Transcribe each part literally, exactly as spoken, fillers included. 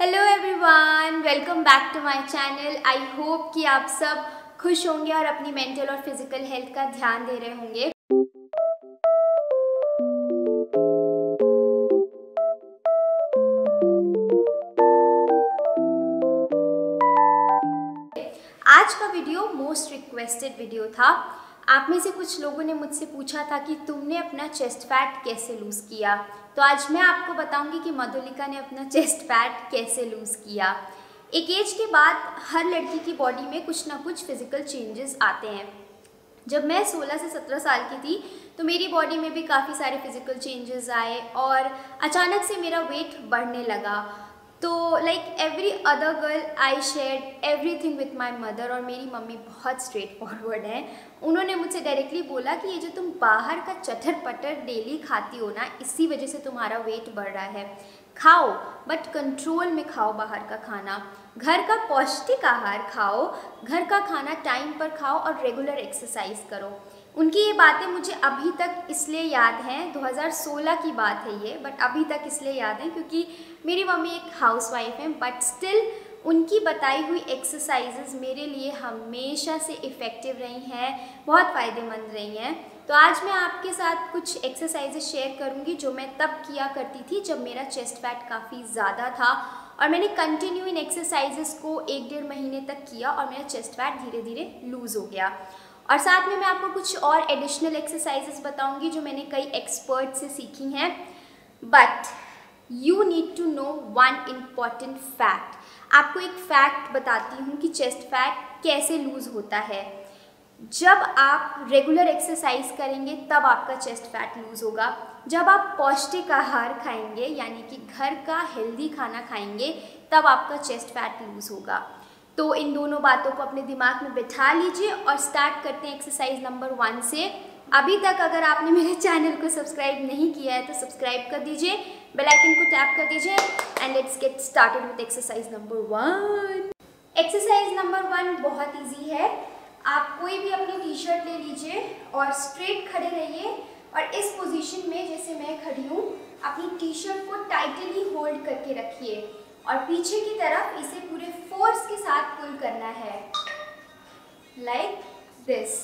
Hello everyone, welcome back to my channel. I hope कि आप सब खुश होंगे और अपनी मेंटल और फिजिकल हेल्थ का ध्यान दे रहे होंगे। आज का वीडियो मोस्ट रिक्वेस्टेड वीडियो था। आप में से कुछ लोगों ने मुझसे पूछा था कि तुमने अपना चेस्ट फैट कैसे लूज़ किया। तो आज मैं आपको बताऊंगी कि मधुलिका ने अपना चेस्ट फैट कैसे लूज़ किया। एक एज के बाद हर लड़की की बॉडी में कुछ ना कुछ फिजिकल चेंजेस आते हैं। जब मैं सोलह से सत्रह साल की थी तो मेरी बॉडी में भी काफ़ी सारे फिजिकल चेंजेस आए और अचानक से मेरा वेट बढ़ने लगा। तो like every other girl I shared everything with my mother. और मेरी मम्मी बहुत स्ट्रेट फॉरवर्ड है। उन्होंने मुझसे डायरेक्टली बोला कि ये जो तुम बाहर का चटर पटर डेली खाती हो ना, इसी वजह से तुम्हारा वेट बढ़ रहा है। खाओ बट कंट्रोल में खाओ बाहर का खाना, घर का पौष्टिक आहार खाओ, घर का खाना टाइम पर खाओ और रेगुलर एक्सरसाइज करो। उनकी ये बातें मुझे अभी तक इसलिए याद हैं, दो हज़ार सोलह की बात है ये, बट अभी तक इसलिए याद है क्योंकि मेरी मम्मी एक हाउसवाइफ है, बट स्टिल उनकी बताई हुई एक्सरसाइजेज मेरे लिए हमेशा से इफ़ेक्टिव रही हैं, बहुत फ़ायदेमंद रही हैं। तो आज मैं आपके साथ कुछ एक्सरसाइजेज शेयर करूंगी जो मैं तब किया करती थी जब मेरा चेस्ट फैट काफ़ी ज़्यादा था, और मैंने कंटिन्यू इन एक्सरसाइजेस को एक डेढ़ महीने तक किया और मेरा चेस्ट फैट धीरे धीरे लूज़ हो गया। और साथ में मैं आपको कुछ और एडिशनल एक्सरसाइजेस बताऊंगी जो मैंने कई एक्सपर्ट से सीखी हैं। But you need to know one important fact. आपको एक फैक्ट बताती हूँ कि चेस्ट फैट कैसे लूज़ होता है। जब आप रेगुलर एक्सरसाइज करेंगे तब आपका चेस्ट फैट लूज़ होगा। जब आप पौष्टिक आहार खाएंगे यानी कि घर का हेल्दी खाना खाएंगे तब आपका चेस्ट फैट लूज़ होगा। तो इन दोनों बातों को अपने दिमाग में बिठा लीजिए और स्टार्ट करते हैं एक्सरसाइज नंबर वन से। अभी तक अगर आपने मेरे चैनल को सब्सक्राइब नहीं किया है तो सब्सक्राइब कर दीजिए, बेल आइकन को टैप कर दीजिए and let's get started with exercise number one. Exercise number one बहुत ईजी है। आप कोई भी अपनी टी शर्ट ले लीजिए और स्ट्रेट खड़े रहिए और इस पोजीशन में जैसे मैं खड़ी हूँ अपनी टी शर्ट को टाइटली होल्ड करके रखिए और पीछे की तरफ इसे पूरे फोर्स के साथ पुल करना है, लाइक दिस।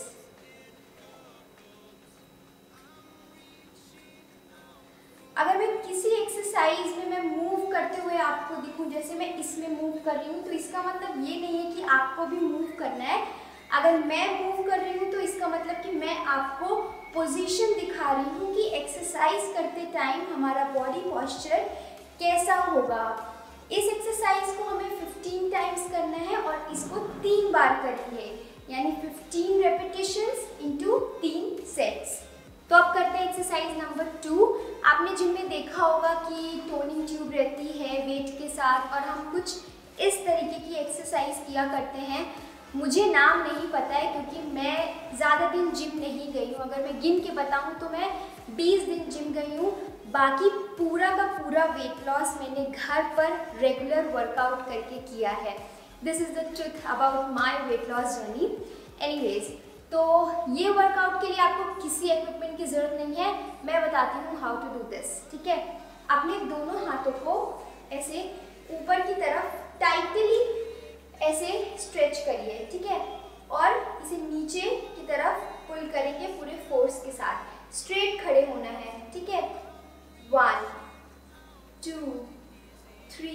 अगर मैं किसी एक्सरसाइज में मैं मूव करते हुए आपको दिखूं, जैसे मैं इसमें मूव कर रही हूँ, तो इसका मतलब ये नहीं है कि आपको भी मूव करना है। अगर मैं मूव कर रही हूँ तो इसका मतलब कि मैं आपको पोजीशन दिखा रही हूँ कि एक्सरसाइज करते टाइम हमारा बॉडी पोस्चर कैसा होगा। इस एक्सरसाइज को हमें पंद्रह टाइम्स करना है और इसको तीन बार करेंगे, यानी पंद्रह रेपिटेशंस इनटू तीन सेट्स। तो अब करते हैं एक्सरसाइज नंबर टू। आपने जिम में देखा होगा कि टोनिंग ट्यूब रहती है वेट के साथ और हम कुछ इस तरीके की एक्सरसाइज किया करते हैं। मुझे नाम नहीं पता है क्योंकि मैं ज़्यादा दिन जिम नहीं गई हूँ। अगर मैं गिन के बताऊँ तो मैं बीस दिन जिम गई हूँ। बाकी पूरा का पूरा वेट लॉस मैंने घर पर रेगुलर वर्कआउट करके किया है। This is the truth about my weight loss journey. Anyways, तो ये वर्कआउट के लिए आपको किसी इक्विपमेंट की ज़रूरत नहीं है, मैं बताती हूँ हाउ टू डू दिस। ठीक है, अपने दोनों हाथों को ऐसे ऊपर की तरफ टाइटली ऐसे स्ट्रेच करिए, ठीक है, और इसे नीचे की तरफ पुल करेंगे पूरे फोर्स के साथ। स्ट्रेट खड़े होना है, ठीक है। One two three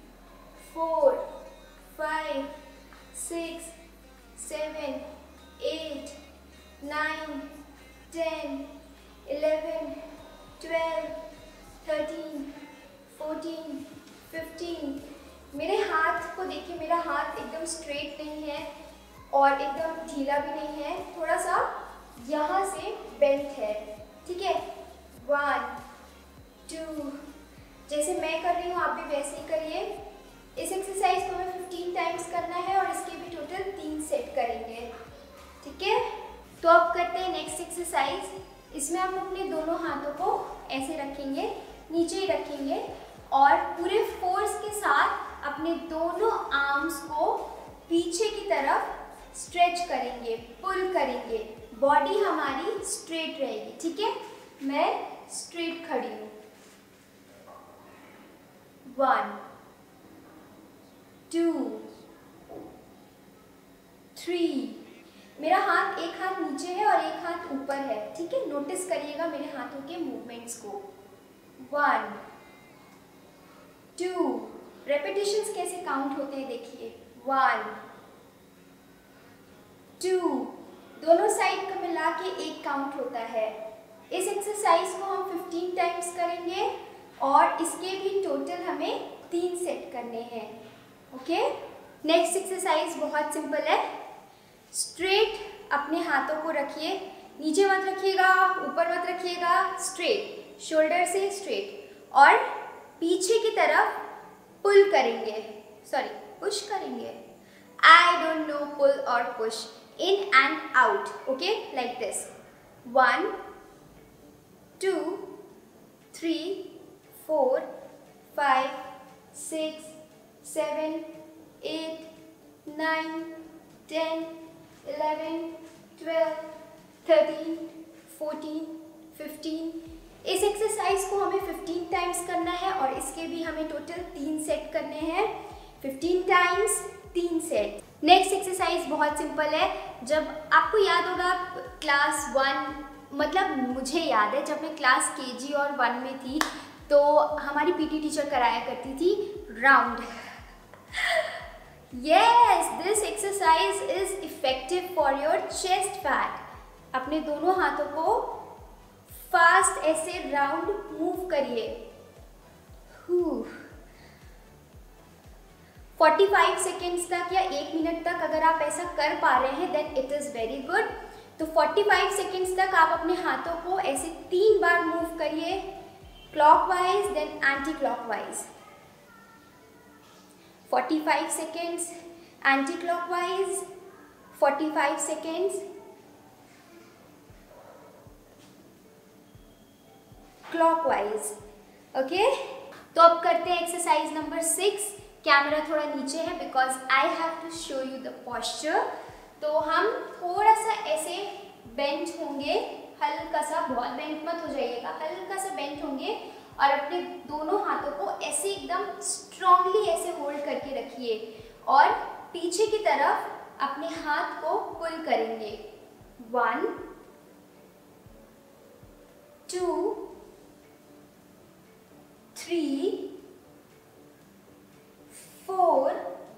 four five six seven eight nine ten eleven twelve thirteen fourteen fifteen. मेरे हाथ को देखिए, मेरा हाथ एकदम स्ट्रेट नहीं है और एकदम ढीला भी नहीं है, थोड़ा सा यहाँ से बेंट है, ठीक है। वन टू, जैसे मैं कर रही हूँ आप भी वैसे ही करिए। इस एक्सरसाइज को हमें पंद्रह टाइम्स करना है और इसके भी टोटल तीन सेट करेंगे, ठीक है। तो अब करते हैं नेक्स्ट एक्सरसाइज। इसमें हम अपने दोनों हाथों को ऐसे रखेंगे, नीचे ही रखेंगे और पूरे फोर्स के साथ अपने दोनों आर्म्स को पीछे की तरफ स्ट्रेच करेंगे, पुल करेंगे। बॉडी हमारी स्ट्रेट रहेगी, ठीक है। मैं स्ट्रेट खड़ी हूँ। One two, three. मेरा हाथ एक हाथ नीचे है और एक हाथ ऊपर है, ठीक है। नोटिस करिएगा मेरे हाथों के मूवमेंट्स को। वन, टू, रेपिटेशंस कैसे काउंट होते हैं देखिए। वन, टू, दोनों साइड का मिला के एक काउंट होता है। इस एक्सरसाइज को हम फिफ्टीन टाइम्स करेंगे और इसके भी टोटल हमें तीन सेट करने हैं, ओके। नेक्स्ट एक्सरसाइज बहुत सिंपल है। स्ट्रेट अपने हाथों को रखिए, नीचे मत रखिएगा, ऊपर मत रखिएगा, स्ट्रेट, शोल्डर से स्ट्रेट, और पीछे की तरफ पुल करेंगे, सॉरी पुश करेंगे। आई डोंट नो पुल और push, in and out, okay, like this. One, two, three, four, five, six, seven, eight, nine, ten, eleven, twelve, thirteen, fourteen, fifteen. इस exercise को हमें फिफ्टीन टाइम्स करना है और इसके भी हमें टोटल तीन सेट करने हैं। फिफ्टीन टाइम्स, तीन सेट। नेक्स्ट एक्सरसाइज बहुत सिंपल है। जब आपको याद होगा क्लास वन, मतलब मुझे याद है जब मैं क्लास केजी और वन में थी तो हमारी पीटी टीचर कराया करती थी round. Yes, this exercise is effective for your chest fat. अपने दोनों हाथों को फास्ट ऐसे राउंड मूव करिए। पैंतालीस सेकेंड्स तक या एक मिनट तक अगर आप ऐसा कर पा रहे हैं then it is very good. तो पैंतालीस सेकेंड्स तक आप अपने हाथों को ऐसे तीन बार मूव करिए, क्लॉकवाइज देन एंटी क्लॉकवाइज। पैंतालीस seconds anti-clockwise, पैंतालीस seconds clockwise, ओके। तो अब करते हैं एक्सरसाइज नंबर सिक्स। कैमरा थोड़ा नीचे है because I have to show you the posture. तो हम थोड़ा सा ऐसे बेंड होंगे, हल्का सा, बहुत बेंड मत हो जाइएगा, हल्का सा बेंड होंगे और अपने दोनों हाथों को ऐसे एकदम स्ट्रांगली ऐसे होल्ड करके रखिए और पीछे की तरफ अपने हाथ को पुल करेंगे। One, two, three, four,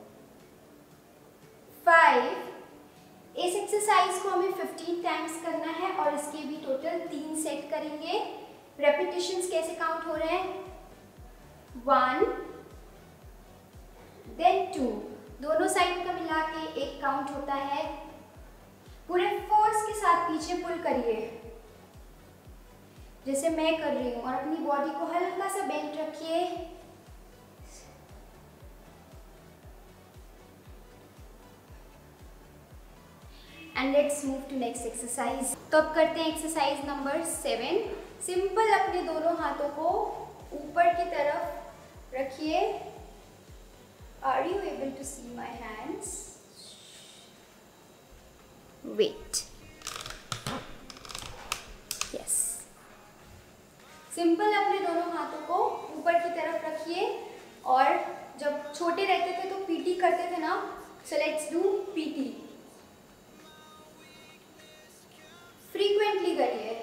five. इस एक्सरसाइज को हमें फिफ्टीन टाइम्स करना है और इसके भी टोटल तीन सेट करेंगे। रेपिटेशंस कैसे काउंट हो रहे हैं? वन, देन टू, दोनों साइड का मिला के एक काउंट होता है। पूरे फोर्स के साथ पीछे पुल करिए जैसे मैं कर रही हूं और अपनी बॉडी को हल्का सा बेंड रखिए। And let's move to next exercise. तो अब करते हैं एक्सरसाइज नंबर सेवन। सिंपल अपने दोनों हाथों को ऊपर की तरफ रखिए। Are you able to see my hands? Wait, yes. Simple अपने दोनों हाथों को ऊपर की तरफ रखिए और जब छोटे रहते थे तो पीटी करते थे ना, so let's do PT. Frequently करिए,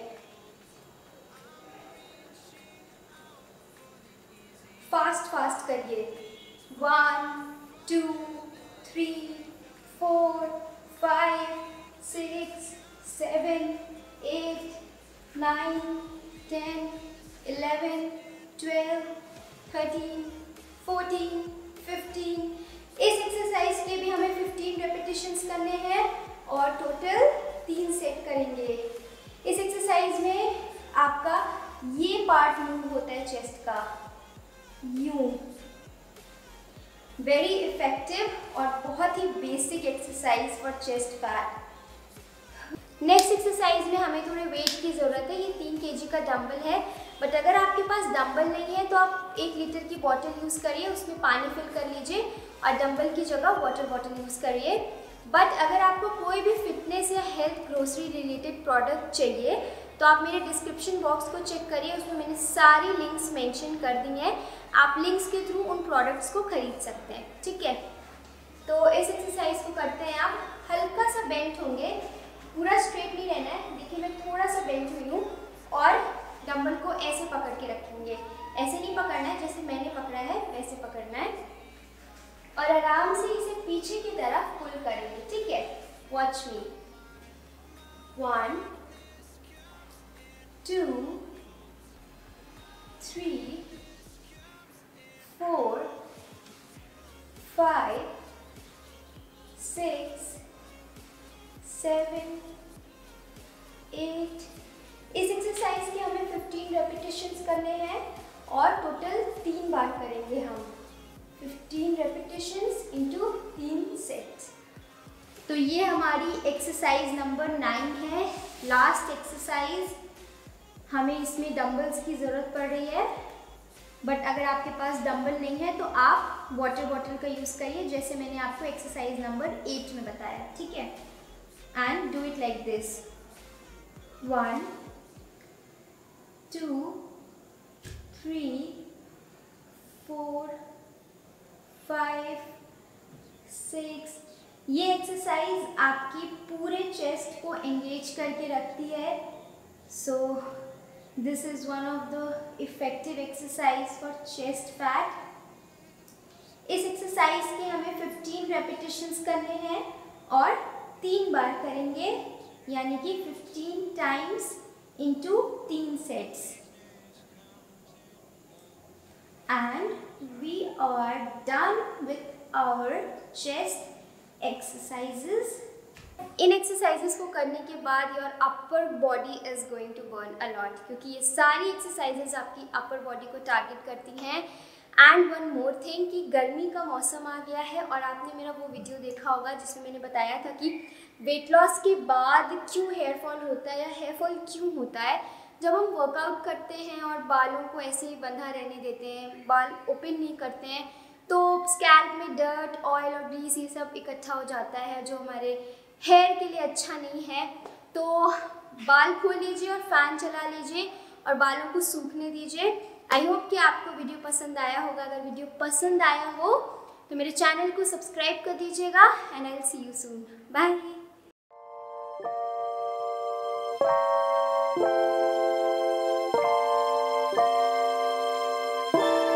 फास्ट फास्ट करिए। One, two, three, four, five, six, seven, eight, nine, ten, eleven, twelve, thirteen, fourteen, fifteen. इस एक्सरसाइज के भी हमें फिफ्टीन रेपिटेशंस करने हैं और टोटल तीन सेट करेंगे। इस एक्सरसाइज में आपका ये पार्ट मूव होता है चेस्ट का, यूं। वेरी इफेक्टिव और बहुत ही basic exercise for chest fat. Next exercise में हमें थोड़े वेट की ज़रूरत है। ये तीन केजी का डंबल है, बट अगर आपके पास डंबल नहीं है तो आप एक लीटर की बॉटल यूज़ करिए, उसमें पानी फिल कर लीजिए और डंबल की जगह वाटर बॉटल यूज़ करिए। बट अगर आपको कोई भी फिटनेस या हेल्थ ग्रोसरी रिलेटेड प्रोडक्ट चाहिए तो आप मेरे डिस्क्रिप्शन बॉक्स को चेक करिए, उसमें मैंने सारी लिंक्स मेंशन कर दी हैं। आप लिंक्स के थ्रू उन प्रोडक्ट्स को खरीद सकते हैं, ठीक है। तो इस एक्सरसाइज को करते हैं आप। हल्का सा बेंट होंगे, पूरा स्ट्रेट नहीं रहना है। देखिए मैं थोड़ा सा बेंट हुई हूँ और डंबल को ऐसे पकड़ के रखेंगे। ऐसे नहीं पकड़ना है जैसे मैंने पकड़ा है, वैसे पकड़ना है और आराम से इसे पीछे की तरफ पुल करेंगे, ठीक है। Watch me. One, two, three, four, five, six, seven, eight. इस एक्सरसाइज के हमें फिफ्टीन रेपिटेशंस करने हैं और टोटल तीन बार करेंगे हम। फिफ्टीन रेपिटेशंस इंटू तीन सेट्स। तो ये हमारी एक्सरसाइज नंबर नाइन है, लास्ट एक्सरसाइज। हमें इसमें डंबल्स की ज़रूरत पड़ रही है, बट अगर आपके पास डंबल नहीं है तो आप वाटर बॉटल का यूज़ करिए, जैसे मैंने आपको एक्सरसाइज नंबर एट में बताया, ठीक है। And do it like this. One, two, three, four, five, six. ये एक्सरसाइज आपकी पूरे चेस्ट को एंगेज करके रखती है। So this is one of the effective exercise for chest fat. इस एक्सरसाइज के हमें फिफ्टीन रेपिटेशंस करने हैं और तीन बार करेंगे, यानी कि फिफ्टीन टाइम्स इंटू तीन sets. And we are done with our chest exercises. इन एक्सरसाइजेस को करने के बाद your upper body is going to burn a lot, क्योंकि ये सारी एक्सरसाइजेस आपकी अपर बॉडी को टारगेट करती हैं। एंड वन मोर थिंग कि गर्मी का मौसम आ गया है और आपने मेरा वो वीडियो देखा होगा जिसमें मैंने बताया था कि वेट लॉस के बाद क्यों हेयर फॉल होता है या हेयर फॉल क्यों होता है। जब हम वर्कआउट करते हैं और बालों को ऐसे ही बंधा रहने देते हैं, बाल ओपन नहीं करते हैं, तो स्कैल्प में डर्ट, ऑयल और ग्रीस ये सब इकट्ठा हो जाता है जो हमारे हेयर के लिए अच्छा नहीं है। तो बाल खोल लीजिए और फैन चला लीजिए और बालों को सूखने दीजिए। आई होप कि आपको वीडियो पसंद आया होगा। अगर वीडियो पसंद आया हो तो मेरे चैनल को सब्सक्राइब कर दीजिएगा and I will see you soon. Bye.